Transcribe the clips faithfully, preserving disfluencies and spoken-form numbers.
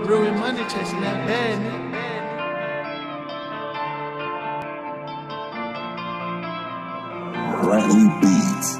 Brewing money, chasing that bag, nigga. Y V E S.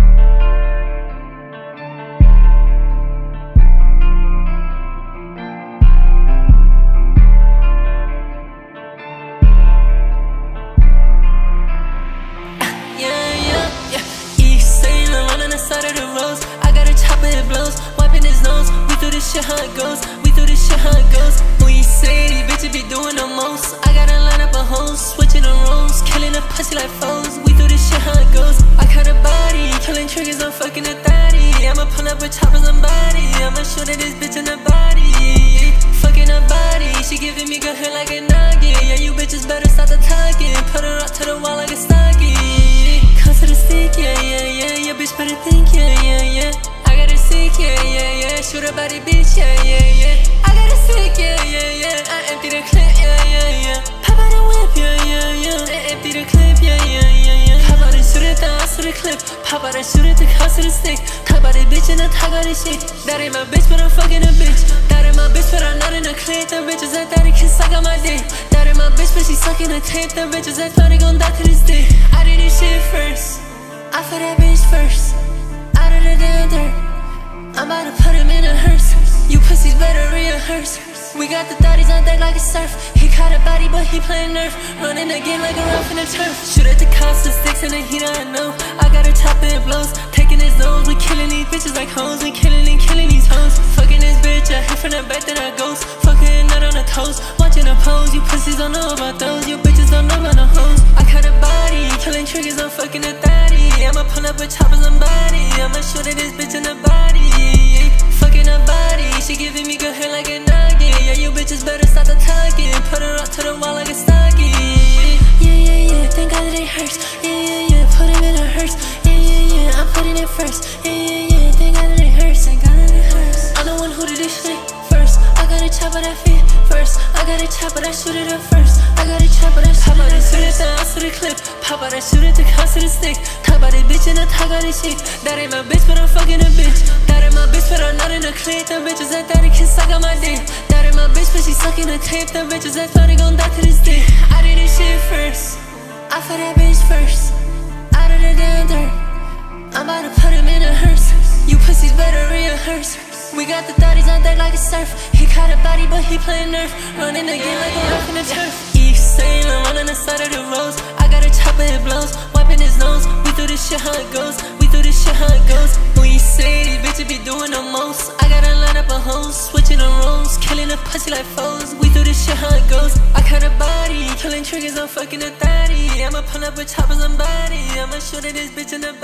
Side of the roads, I got a chopper, it blows. Wiping his nose, we through this shit how it goes. We through this shit how it goes. When you say these bitches be doing the most, I gotta line up a hose, switching the roles, killing a pussy like foes. We through this shit how it goes. I cut a body, killing triggers, I'm fucking a thotty. I'ma pull up with choppers on body, I'ma shoot at this bitch in the body. Fucking her body, she giving me good hair like a noggin. Yeah, you bitches better stop the talking. Put her up to the wall like a stocking. Come to the stick, yeah, yeah, yeah. Your bitch better think, yeah, yeah, yeah. I got a sick, yeah, yeah, yeah. Shoot her body, bitch, yeah, yeah, yeah. I got a sick, yeah, yeah, yeah. I empty the clip, yeah, yeah, yeah. Pop out the whip, yeah, yeah, yeah. I empty the clip, yeah, yeah, yeah, yeah. Pop out and shoot it down to the clip. Pop out and shoot it to cost to the stick. Talk about this bitch and I talk about this shit. That ain't my bitch, but I'm fucking a bitch. That ain't my bitch, but I'm not in a clip. Them bitches that thought they can suck on my dick. That ain't my bitch, but she sucking the tape. Them bitches that thought they gon' die to this day. I did this shit first. I for that bitch first, out of the damn dirt. I'm about to put him in a hearse. You pussies better rehearse. We got the thotties on deck like a surf. He caught a body but he playing nerf. Running the game like a rough in the turf. Shoot at the cops, the sticks in the heat, I know. I got a chopper, it blows. Taking his nose, we killing these bitches like hoes. We killing and killing these hoes. Fucking this bitch, I hit from the back then I ghost. Fucking nut on the coast, watching the pose. You pussies don't know about those. You bitches don't know about the hoes. I cut a body, killing triggers, I'm fucking a thotty. I'ma pull up with choppers on body. I'ma shoot at this bitch in the body. Fucking her body, she giving me good hair like a noggin. Yeah, you bitches better stop the talking. Put her up to the wall like a stocking. Yeah, yeah, yeah, thank God that it hurts. Yeah, yeah, yeah, put him in a hearse. Yeah, yeah, yeah, I'm putting it first. Yeah, yeah, yeah, thank God that it hurts. Thank God that it hurts. I'm the one who did this shit first. I gotta chop at that feet first. I gotta chop at that shoot it up first. I gotta chop at that shoot it up first. Shoot it down to the clip. Pop out that shoot it to cost to the stick. Talk about this bitch and I talk about this shit. That ain't my bitch, but I'm fucking a bitch. That ain't my bitch, but I'm not in a clip. Them bitches that thought they can suck on my dick. That ain't my bitch, but she sucking the tape. Them bitches that thought they gon' die to this day. I did this shit first. I for that bitch first, out of the damn dirt. I'm about to put him in a hearse. You pussies better rehearse. We got the thotties on deck like a surf. He caught a body but he playing nerf. Running the game like a rough in the turf. East sailing, running the side of the roads. I got a chopper, it blows. Wiping his nose, we through this shit how it goes. We through this shit how it goes. When you say these bitches be doing the most, I gotta line up a hose, switching the roles, killing a pussy like foes. We through this shit how it goes. I cut a body, killing triggers, I'm fucking a thotty. I'ma pull up with choppers on body. I'ma shoot at this bitch in the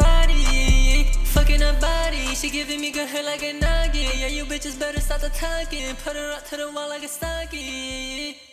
body. Fucking her body, she giving me good hair like a noggin. Yeah, you bitches better stop the talking. Put her up to the wall like a stocking.